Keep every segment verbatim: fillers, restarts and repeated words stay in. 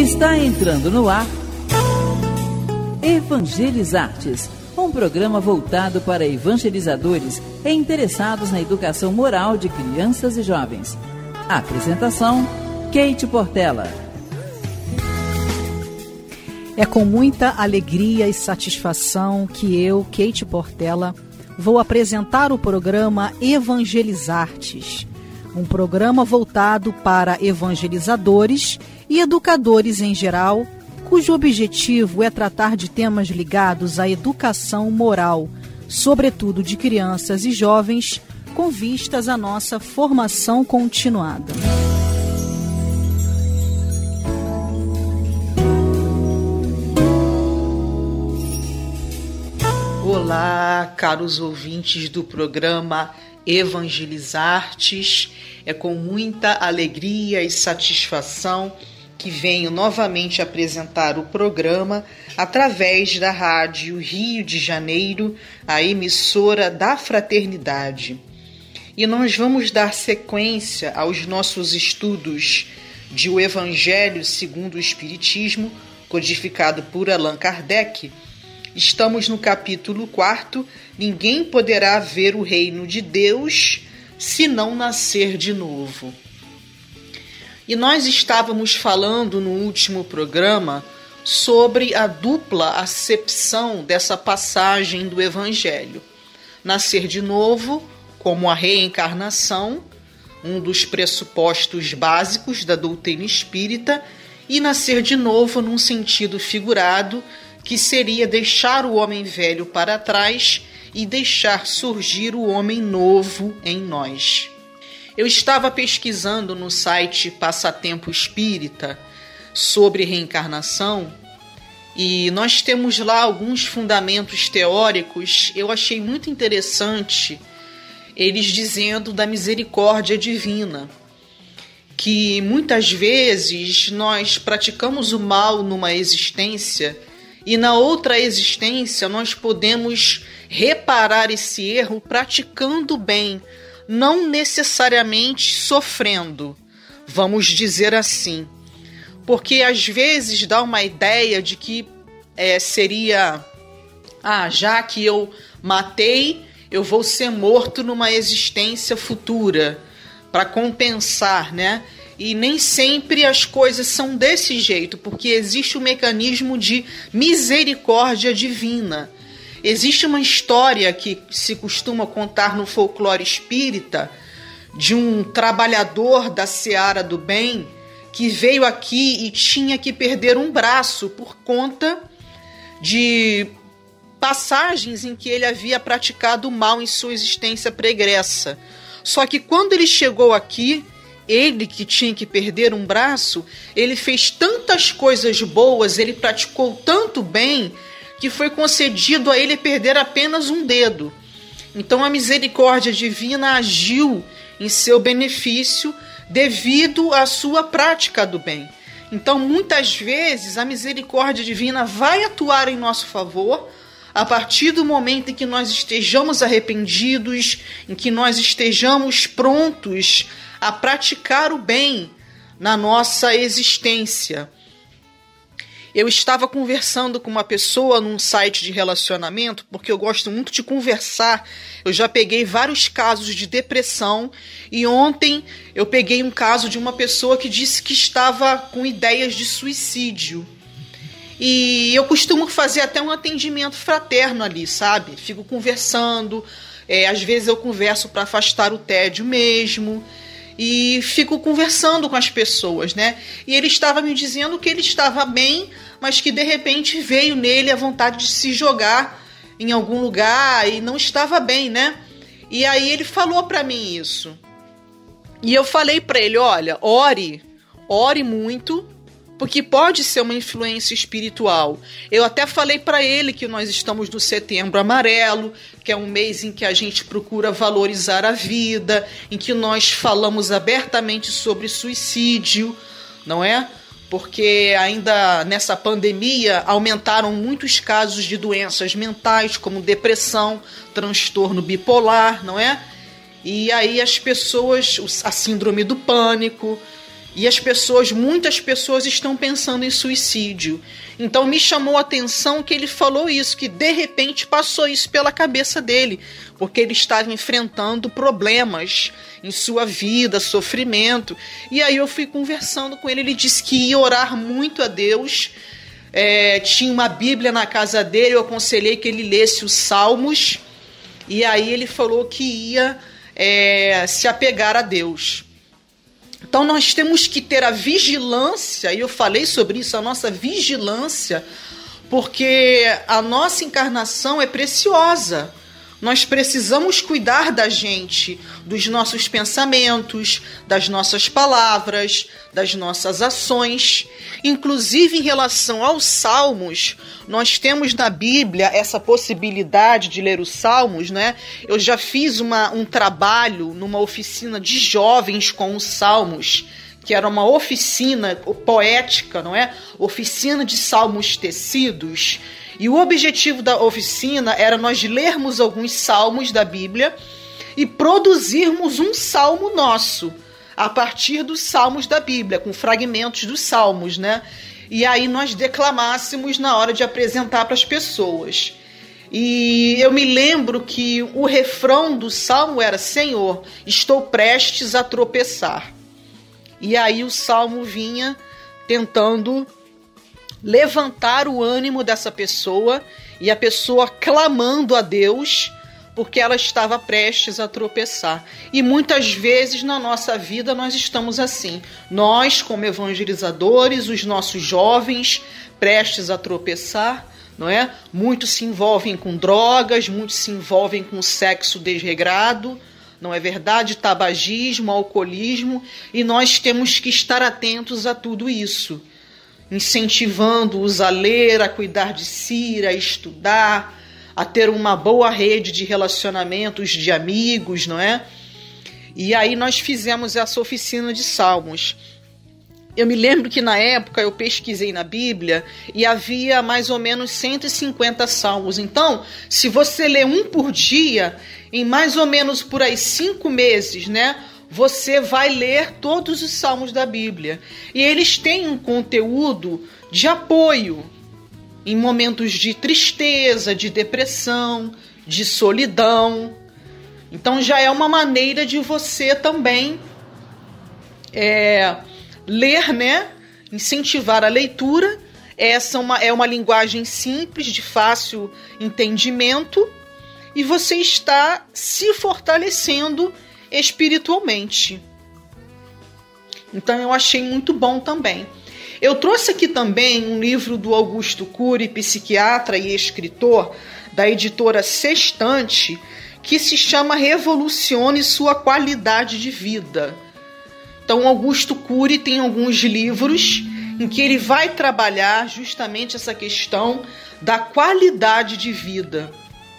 Está entrando no ar Evangelizartes, um programa voltado para evangelizadores e interessados na educação moral de crianças e jovens. Apresentação, Kate Portela. É com muita alegria e satisfação que eu, Kate Portela, vou apresentar o programa Evangelizartes, um programa voltado para evangelizadores e educadores em geral, cujo objetivo é tratar de temas ligados à educação moral, sobretudo de crianças e jovens, com vistas à nossa formação continuada. Olá, caros ouvintes do programa Evangelizartes. É com muita alegria e satisfação que venho novamente apresentar o programa através da Rádio Rio de Janeiro, a emissora da Fraternidade. E nós vamos dar sequência aos nossos estudos de O Evangelho segundo o Espiritismo, codificado por Allan Kardec. Estamos no capítulo quarto, Ninguém poderá ver o reino de Deus se não nascer de novo. E nós estávamos falando no último programa sobre a dupla acepção dessa passagem do Evangelho. Nascer de novo, como a reencarnação, um dos pressupostos básicos da doutrina espírita, e nascer de novo num sentido figurado, que seria deixar o homem velho para trás e deixar surgir o homem novo em nós. Eu estava pesquisando no site Passatempo Espírita sobre reencarnação e nós temos lá alguns fundamentos teóricos. Eu achei muito interessante eles dizendo da misericórdia divina, que muitas vezes nós praticamos o mal numa existência e na outra existência nós podemos reparar esse erro praticando bem, não necessariamente sofrendo, vamos dizer assim. Porque às vezes dá uma ideia de que é, seria, ah, já que eu matei, eu vou ser morto numa existência futura, para compensar, né? E nem sempre as coisas são desse jeito, porque existe um mecanismo de misericórdia divina. Existe uma história que se costuma contar no folclore espírita de um trabalhador da seara do bem que veio aqui e tinha que perder um braço por conta de passagens em que ele havia praticado mal em sua existência pregressa. Só que quando ele chegou aqui, ele que tinha que perder um braço, ele fez tantas coisas boas, ele praticou tanto bem, que foi concedido a ele perder apenas um dedo. Então a misericórdia divina agiu em seu benefício devido à sua prática do bem. Então muitas vezes a misericórdia divina vai atuar em nosso favor a partir do momento em que nós estejamos arrependidos, em que nós estejamos prontos a praticar o bem na nossa existência. Eu estava conversando com uma pessoa num site de relacionamento, porque eu gosto muito de conversar. Eu já peguei vários casos de depressão e ontem eu peguei um caso de uma pessoa que disse que estava com ideias de suicídio. E eu costumo fazer até um atendimento fraterno ali, sabe? Fico conversando, é, às vezes eu converso para afastar o tédio mesmo. E fico conversando com as pessoas, né? E ele estava me dizendo que ele estava bem, mas que de repente veio nele a vontade de se jogar em algum lugar e não estava bem, né? E aí ele falou para mim isso. E eu falei para ele, olha, ore, ore muito, porque pode ser uma influência espiritual. Eu até falei para ele que nós estamos no Setembro Amarelo, que é um mês em que a gente procura valorizar a vida, em que nós falamos abertamente sobre suicídio, não é? Porque ainda nessa pandemia aumentaram muitos casos de doenças mentais, como depressão, transtorno bipolar, não é? E aí as pessoas, a síndrome do pânico. E as pessoas, muitas pessoas estão pensando em suicídio. Então me chamou a atenção que ele falou isso, que de repente passou isso pela cabeça dele, porque ele estava enfrentando problemas em sua vida, sofrimento. E aí eu fui conversando com ele, ele disse que ia orar muito a Deus, é, tinha uma Bíblia na casa dele, eu aconselhei que ele lesse os Salmos, e aí ele falou que ia é, se apegar a Deus. Então nós temos que ter a vigilância, e eu falei sobre isso, a nossa vigilância, porque a nossa encarnação é preciosa. Nós precisamos cuidar da gente, dos nossos pensamentos, das nossas palavras, das nossas ações. Inclusive em relação aos Salmos, nós temos na Bíblia essa possibilidade de ler os Salmos, né? Eu já fiz uma, um trabalho numa oficina de jovens com os Salmos, que era uma oficina poética, não é? Oficina de salmos tecidos. E o objetivo da oficina era nós lermos alguns salmos da Bíblia e produzirmos um salmo nosso, a partir dos salmos da Bíblia, com fragmentos dos salmos, né? E aí nós declamássemos na hora de apresentar para as pessoas. E eu me lembro que o refrão do salmo era: Senhor, estou prestes a tropeçar. E aí o salmo vinha tentando levantar o ânimo dessa pessoa, e a pessoa clamando a Deus porque ela estava prestes a tropeçar. E muitas vezes na nossa vida nós estamos assim. Nós, como evangelizadores, os nossos jovens prestes a tropeçar, não é? Muitos se envolvem com drogas, muitos se envolvem com sexo desregrado, não é verdade? Tabagismo, alcoolismo, e nós temos que estar atentos a tudo isso, incentivando-os a ler, a cuidar de si, a estudar, a ter uma boa rede de relacionamentos de amigos, não é? E aí nós fizemos essa oficina de salmos. Eu me lembro que na época eu pesquisei na Bíblia e havia mais ou menos cento e cinquenta salmos. Então, se você lê um por dia, em mais ou menos por aí cinco meses, né? Você vai ler todos os salmos da Bíblia. E eles têm um conteúdo de apoio em momentos de tristeza, de depressão, de solidão. Então já é uma maneira de você também é, ler, né? Incentivar a leitura. Essa é uma, é uma linguagem simples, de fácil entendimento. E você está se fortalecendo espiritualmente. Então eu achei muito bom também. Eu trouxe aqui também um livro do Augusto Cury, psiquiatra e escritor, da editora Sextante, que se chama Revolucione Sua Qualidade de Vida. Então Augusto Cury tem alguns livros em que ele vai trabalhar justamente essa questão da qualidade de vida.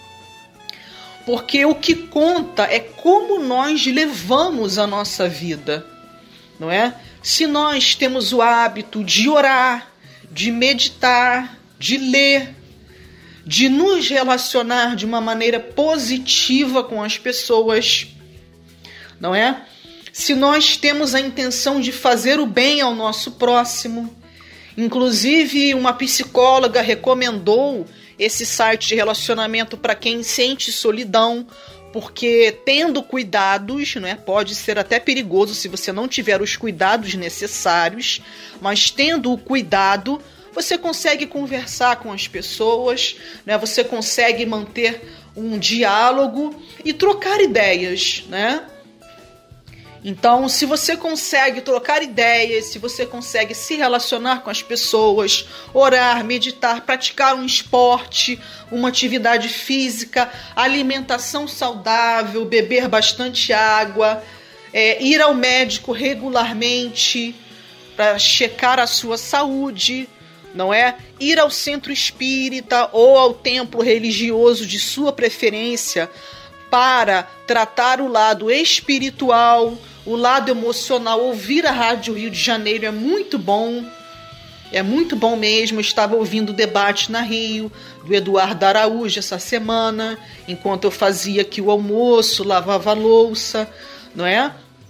Porque o que conta é como nós levamos a nossa vida, não é? Se nós temos o hábito de orar, de meditar, de ler, de nos relacionar de uma maneira positiva com as pessoas, não é? Se nós temos a intenção de fazer o bem ao nosso próximo. Inclusive, uma psicóloga recomendou esse site de relacionamento para quem sente solidão, porque tendo cuidados, né, pode ser até perigoso se você não tiver os cuidados necessários, mas tendo o cuidado, você consegue conversar com as pessoas, né, você consegue manter um diálogo e trocar ideias, né? Então, se você consegue trocar ideias, se você consegue se relacionar com as pessoas, orar, meditar, praticar um esporte, uma atividade física, alimentação saudável, beber bastante água, é, ir ao médico regularmente para checar a sua saúde, não é? Ir ao centro espírita ou ao templo religioso de sua preferência para tratar o lado espiritual, o lado emocional. Ouvir a Rádio Rio de Janeiro é muito bom, é muito bom mesmo. Eu estava ouvindo o debate na Rio, do Eduardo Araújo essa semana, enquanto eu fazia aqui o almoço, lavava a louça, não é?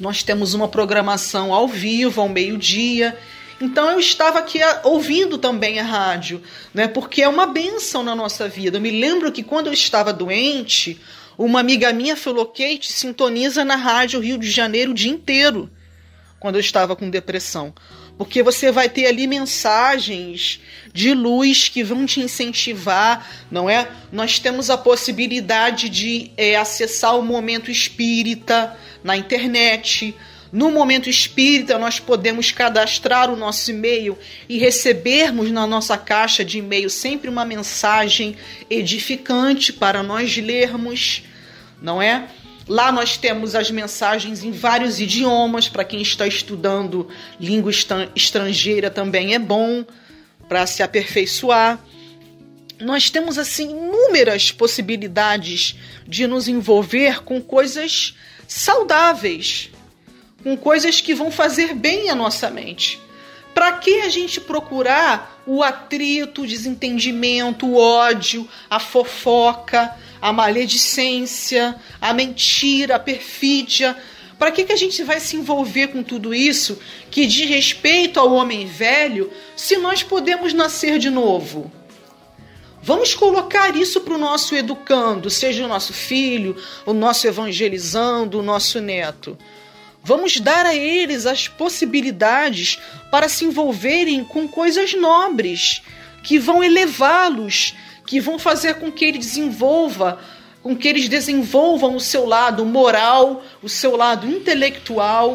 Nós temos uma programação ao vivo, ao meio-dia. Então eu estava aqui ouvindo também a rádio, né? Porque é uma bênção na nossa vida. Eu me lembro que quando eu estava doente, uma amiga minha falou: Kate, sintoniza na rádio Rio de Janeiro o dia inteiro, quando eu estava com depressão. Porque você vai ter ali mensagens de luz que vão te incentivar, não é? Nós temos a possibilidade de é, acessar o Momento Espírita na internet. No Momento Espírita, nós podemos cadastrar o nosso e-mail e recebermos na nossa caixa de e-mail sempre uma mensagem edificante para nós lermos, não é? Lá nós temos as mensagens em vários idiomas, para quem está estudando língua estrangeira também é bom para se aperfeiçoar. Nós temos assim inúmeras possibilidades de nos envolver com coisas saudáveis, com coisas que vão fazer bem à nossa mente. Para que a gente procurar o atrito, o desentendimento, o ódio, a fofoca, a maledicência, a mentira, a perfídia? Para que, que a gente vai se envolver com tudo isso que diz respeito ao homem velho, se nós podemos nascer de novo? Vamos colocar isso para o nosso educando, seja o nosso filho, o nosso evangelizando, o nosso neto. Vamos dar a eles as possibilidades para se envolverem com coisas nobres, que vão elevá-los, que vão fazer com que ele desenvolva, com que eles desenvolvam o seu lado moral, o seu lado intelectual.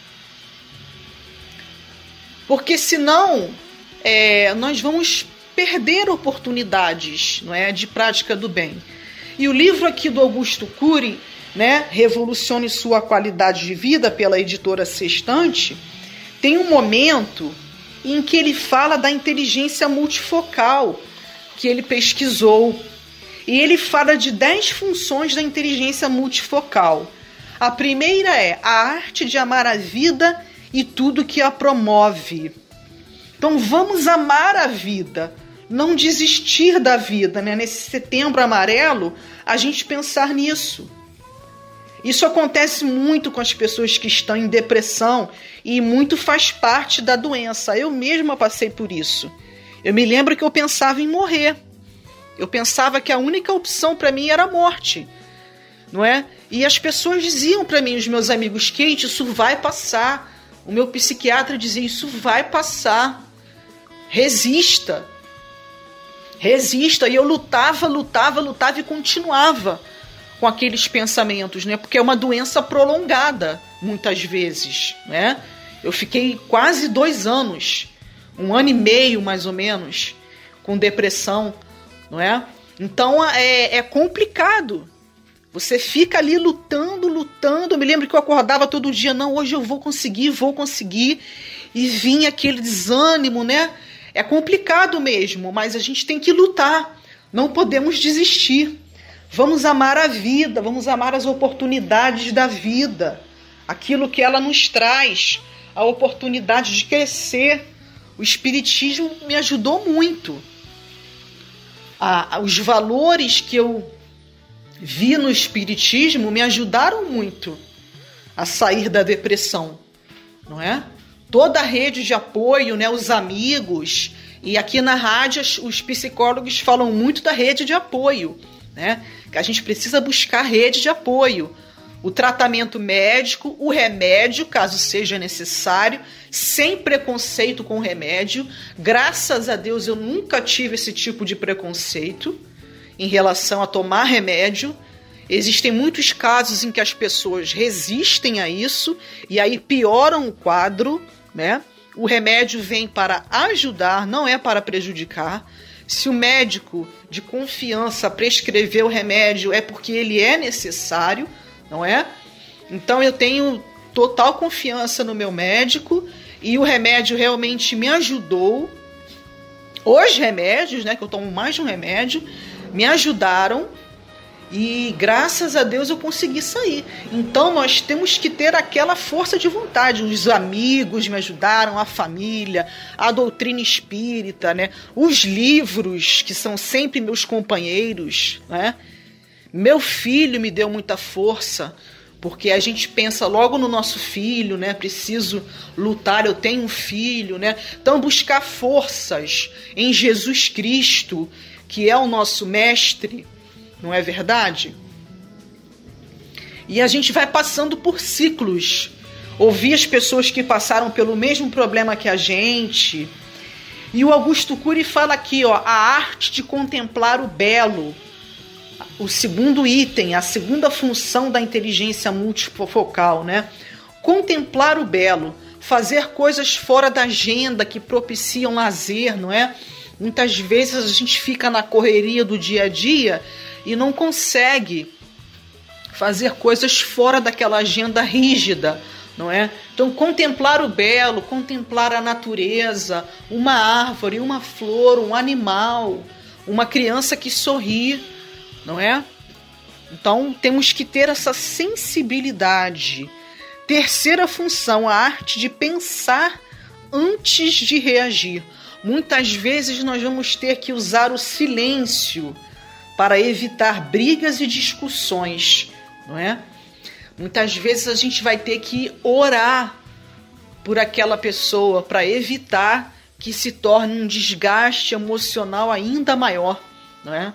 Porque senão é, nós vamos perder oportunidades, não é, de prática do bem. E o livro aqui do Augusto Cury, né, Revolucione Sua Qualidade de Vida, pela editora Sextante, tem um momento em que ele fala da inteligência multifocal que ele pesquisou. E ele fala de dez funções da inteligência multifocal. A primeira é a arte de amar a vida e tudo que a promove. Então vamos amar a vida, não desistir da vida, né? Nesse setembro amarelo, a gente pensar nisso. Isso acontece muito com as pessoas que estão em depressão e muito faz parte da doença. Eu mesma passei por isso. Eu me lembro que eu pensava em morrer. Eu pensava que a única opção para mim era a morte, não é? E as pessoas diziam para mim, os meus amigos: Kate, isso vai passar. O meu psiquiatra dizia: isso vai passar. Resista. Resista. E eu lutava, lutava, lutava e continuava com aqueles pensamentos, né? Porque é uma doença prolongada, muitas vezes, né? Eu fiquei quase dois anos, um ano e meio mais ou menos, com depressão, não é? Então é, é complicado. Você fica ali lutando, lutando. Eu me lembro que eu acordava todo dia: não, hoje eu vou conseguir, vou conseguir. E vinha aquele desânimo, né? É complicado mesmo, mas a gente tem que lutar. Não podemos desistir. Vamos amar a vida, vamos amar as oportunidades da vida, aquilo que ela nos traz, a oportunidade de crescer. O Espiritismo me ajudou muito. Ah, os valores que eu vi no Espiritismo me ajudaram muito a sair da depressão, não é? Toda a rede de apoio, né, os amigos, e aqui na rádio os psicólogos falam muito da rede de apoio, né? Que a gente precisa buscar rede de apoio, o tratamento médico, o remédio, caso seja necessário, sem preconceito com o remédio. Graças a Deus eu nunca tive esse tipo de preconceito em relação a tomar remédio. Existem muitos casos em que as pessoas resistem a isso e aí pioram o quadro, né? O remédio vem para ajudar, não é para prejudicar. Se o médico de confiança prescrever o remédio, é porque ele é necessário, não é? Então eu tenho total confiança no meu médico e o remédio realmente me ajudou. Os remédios, né, que eu tomo mais de um remédio, me ajudaram e graças a Deus eu consegui sair. Então nós temos que ter aquela força de vontade. Os amigos me ajudaram, a família, a doutrina espírita, né? Os livros, que são sempre meus companheiros, né? Meu filho me deu muita força Porque a gente pensa logo no nosso filho, né? Preciso lutar, eu tenho um filho, né? Então, buscar forças em Jesus Cristo, que é o nosso mestre, não é verdade? E a gente vai passando por ciclos. Ouvir as pessoas que passaram pelo mesmo problema que a gente. E o Augusto Cury fala aqui, ó, a arte de contemplar o belo. O segundo item, a segunda função da inteligência multifocal, né? Contemplar o belo, fazer coisas fora da agenda que propiciam lazer, não é? Muitas vezes a gente fica na correria do dia a dia e não consegue fazer coisas fora daquela agenda rígida, não é? Então, contemplar o belo, contemplar a natureza, uma árvore, uma flor, um animal, uma criança que sorri, não é? Então, temos que ter essa sensibilidade. Terceira função, a arte de pensar antes de reagir. Muitas vezes nós vamos ter que usar o silêncio para evitar brigas e discussões, não é? Muitas vezes a gente vai ter que orar por aquela pessoa para evitar que se torne um desgaste emocional ainda maior, não é?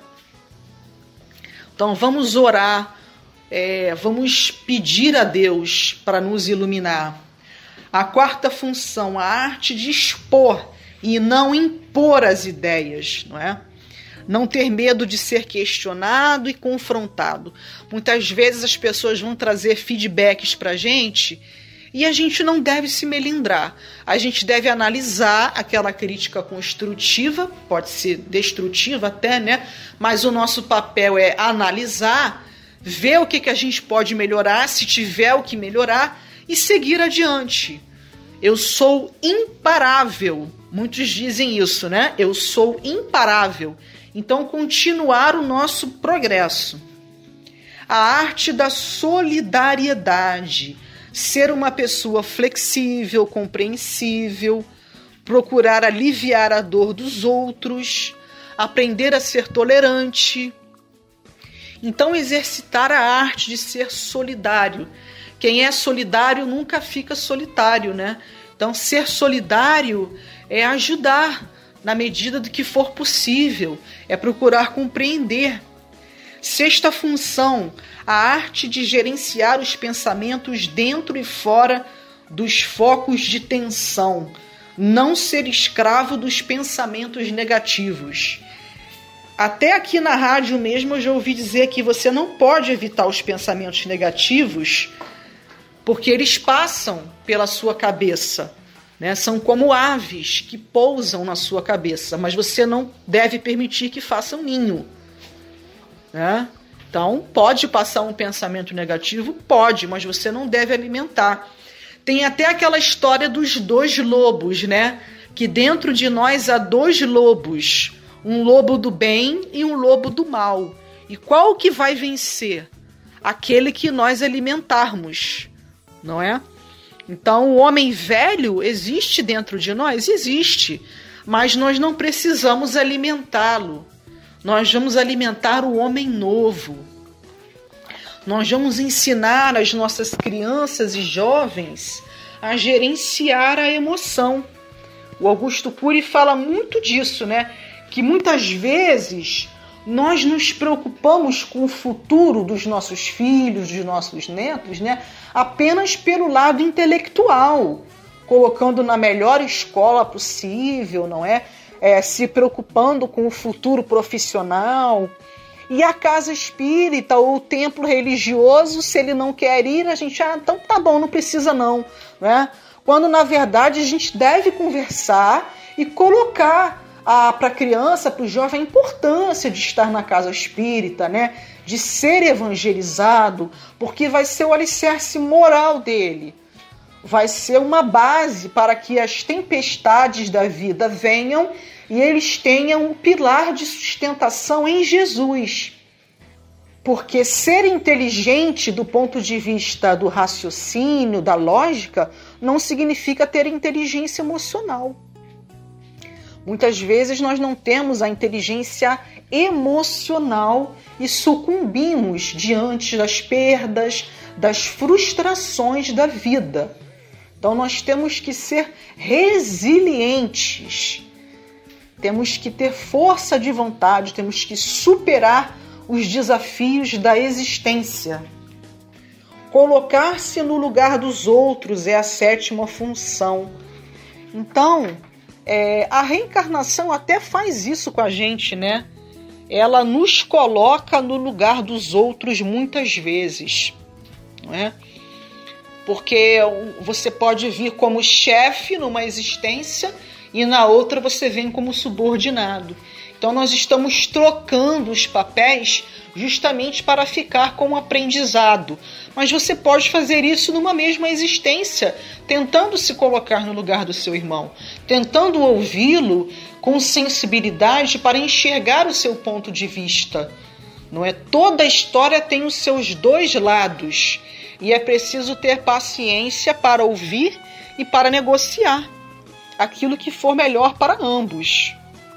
Então vamos orar, é, vamos pedir a Deus para nos iluminar. A quarta função, a arte de expor e não impor as ideias, não é? Não ter medo de ser questionado e confrontado. Muitas vezes as pessoas vão trazer feedbacks para a gente e a gente não deve se melindrar. A gente deve analisar aquela crítica construtiva, pode ser destrutiva até, né? Mas o nosso papel é analisar, ver o que, que a gente pode melhorar, se tiver o que melhorar, e seguir adiante. Eu sou imparável. Muitos dizem isso, né? Eu sou imparável. Então, continuar o nosso progresso. A arte da solidariedade. Ser uma pessoa flexível, compreensível, procurar aliviar a dor dos outros, aprender a ser tolerante. Então, exercitar a arte de ser solidário. Quem é solidário nunca fica solitário, né? Então, ser solidário é ajudar na medida do que for possível, é procurar compreender. Sexta função, a arte de gerenciar os pensamentos dentro e fora dos focos de tensão. Não ser escravo dos pensamentos negativos. Até aqui na rádio mesmo eu já ouvi dizer que você não pode evitar os pensamentos negativos porque eles passam pela sua cabeça, né? São como aves que pousam na sua cabeça, mas você não deve permitir que façam ninho. Né? Então, pode passar um pensamento negativo? Pode, mas você não deve alimentar. Tem até aquela história dos dois lobos, né? Que dentro de nós há dois lobos, um lobo do bem e um lobo do mal. E qual que vai vencer? Aquele que nós alimentarmos, não é? Então, o homem velho existe dentro de nós? Existe, mas nós não precisamos alimentá-lo. Nós vamos alimentar o homem novo. Nós vamos ensinar as nossas crianças e jovens a gerenciar a emoção. O Augusto Cury fala muito disso, né? Que muitas vezes nós nos preocupamos com o futuro dos nossos filhos, dos nossos netos, né? Apenas pelo lado intelectual, colocando na melhor escola possível, não é? É, se preocupando com o futuro profissional. E a casa espírita ou o templo religioso, se ele não quer ir, a gente, ah, então tá bom, não precisa não, né? Quando na verdade a gente deve conversar e colocar para a criança, para o jovem, a importância de estar na casa espírita, né? De ser evangelizado, porque vai ser o alicerce moral dele. Vai ser uma base para que as tempestades da vida venham e eles tenham um pilar de sustentação em Jesus. Porque ser inteligente do ponto de vista do raciocínio, da lógica, não significa ter inteligência emocional. Muitas vezes nós não temos a inteligência emocional e sucumbimos diante das perdas, das frustrações da vida. Então nós temos que ser resilientes, temos que ter força de vontade, temos que superar os desafios da existência. Colocar-se no lugar dos outros é a sétima função. Então, é, a reencarnação até faz isso com a gente, né? Ela nos coloca no lugar dos outros muitas vezes, não é? Porque você pode vir como chefe numa existência e na outra você vem como subordinado. Então nós estamos trocando os papéis justamente para ficar com o aprendizado. Mas você pode fazer isso numa mesma existência, tentando se colocar no lugar do seu irmão, tentando ouvi-lo com sensibilidade para enxergar o seu ponto de vista. Não é? Toda a história tem os seus dois lados e é preciso ter paciência para ouvir e para negociar aquilo que for melhor para ambos.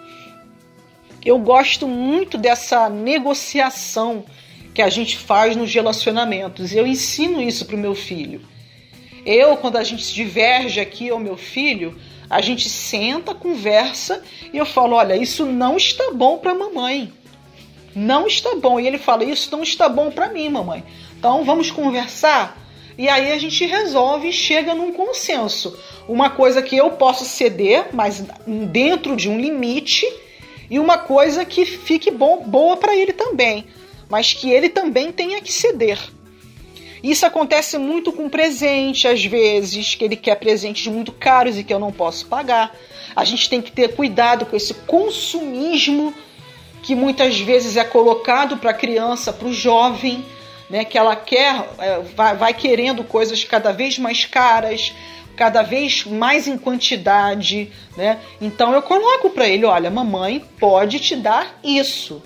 Eu gosto muito dessa negociação que a gente faz nos relacionamentos. Eu ensino isso para o meu filho. Eu, quando a gente se diverge aqui, ao meu filho, a gente senta, conversa e eu falo, olha, isso não está bom para a mamãe. Não está bom. E ele fala, isso não está bom para mim, mamãe. Então vamos conversar? E aí a gente resolve e chega num consenso. Uma coisa que eu posso ceder, mas dentro de um limite, e uma coisa que fique bom, boa para ele também, mas que ele também tenha que ceder. Isso acontece muito com presente, às vezes, que ele quer presentes muito caros e que eu não posso pagar. A gente tem que ter cuidado com esse consumismo que muitas vezes é colocado para a criança, para o jovem, né, que ela quer, é, vai, vai querendo coisas cada vez mais caras, cada vez mais em quantidade, né? Então eu coloco para ele, olha, mamãe pode te dar isso,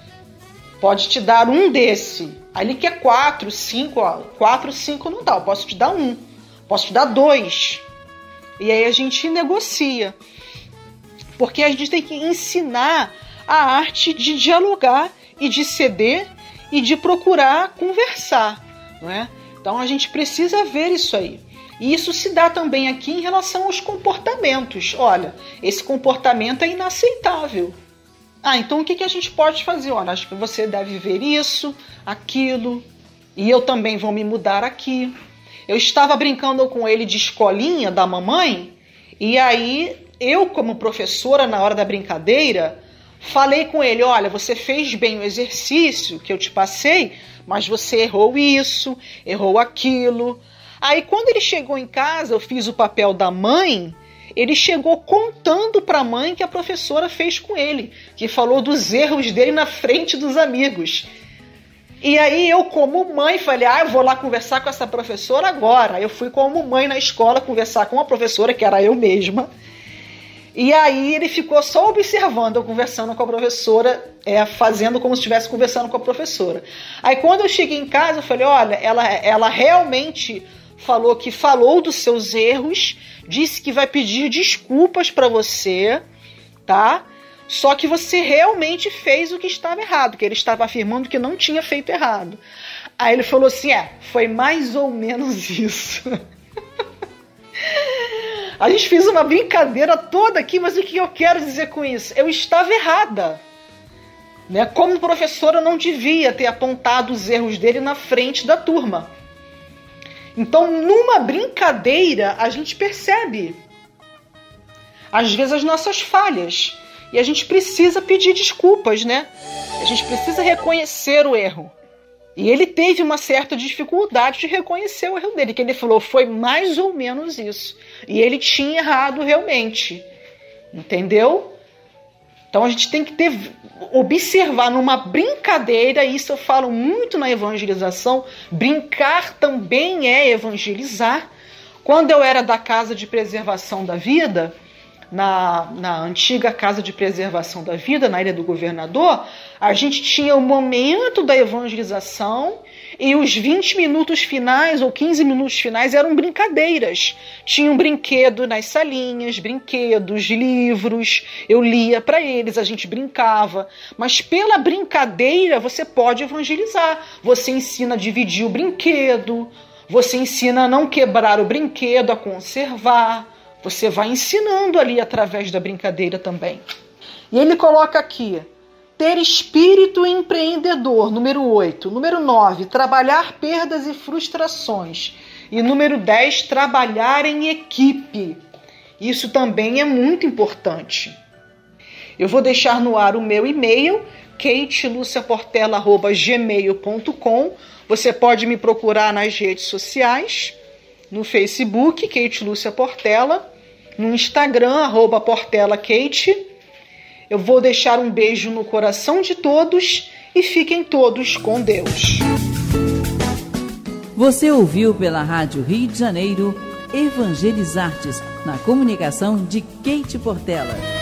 pode te dar um desse. Aí ele quer quatro, cinco, ó, quatro, cinco não dá, eu posso te dar um, posso te dar dois. E aí a gente negocia, porque a gente tem que ensinar a arte de dialogar e de ceder e de procurar conversar, não é? Então a gente precisa ver isso aí. E isso se dá também aqui em relação aos comportamentos. Olha, esse comportamento é inaceitável. Ah, então o que, que a gente pode fazer? Olha, acho que você deve ver isso, aquilo, e eu também vou me mudar aqui. Eu estava brincando com ele de escolinha da mamãe, e aí eu, como professora, na hora da brincadeira, falei com ele, olha, você fez bem o exercício que eu te passei, mas você errou isso, errou aquilo. Aí quando ele chegou em casa, eu fiz o papel da mãe, ele chegou contando para a mãe que a professora fez com ele, que falou dos erros dele na frente dos amigos. E aí eu, como mãe, falei, ah, eu vou lá conversar com essa professora agora. Aí eu fui como mãe na escola conversar com a professora, que era eu mesma. E aí ele ficou só observando eu conversando com a professora, é, fazendo como se estivesse conversando com a professora. Aí quando eu cheguei em casa, eu falei, olha, ela, ela realmente falou que falou dos seus erros, disse que vai pedir desculpas para você, tá? Só que você realmente fez o que estava errado, que ele estava afirmando que não tinha feito errado. Aí ele falou assim, é, foi mais ou menos isso. A gente fez uma brincadeira toda aqui, mas o que eu quero dizer com isso? Eu estava errada. Né? Como professora, eu não devia ter apontado os erros dele na frente da turma. Então, numa brincadeira, a gente percebe, às vezes, as nossas falhas. E a gente precisa pedir desculpas, né? A gente precisa reconhecer o erro. E ele teve uma certa dificuldade de reconhecer o erro dele, que ele falou, foi mais ou menos isso. E ele tinha errado realmente. Entendeu? Então a gente tem que ter, observar numa brincadeira, e isso eu falo muito na evangelização, brincar também é evangelizar. Quando eu era da Casa de Preservação da Vida, na, na antiga Casa de Preservação da Vida, na Ilha do Governador, a gente tinha o momento da evangelização E os vinte minutos finais ou quinze minutos finais eram brincadeiras. Tinha um brinquedo nas salinhas, brinquedos, livros. Eu lia para eles, a gente brincava. Mas pela brincadeira você pode evangelizar. Você ensina a dividir o brinquedo, você ensina a não quebrar o brinquedo, a conservar. Você vai ensinando ali através da brincadeira também. E ele coloca aqui, ter espírito empreendedor, número oito. Número nove, trabalhar perdas e frustrações. E número dez, trabalhar em equipe. Isso também é muito importante. Eu vou deixar no ar o meu e-mail, kate lucia portela arroba gmail ponto com. Você pode me procurar nas redes sociais, no Facebook, Kate Lúcia Portela, no Instagram, arroba Portela Kate. Eu vou deixar um beijo no coração de todos e fiquem todos com Deus. Você ouviu pela Rádio Rio de Janeiro Evangelizartes, na comunicação de Kate Portela.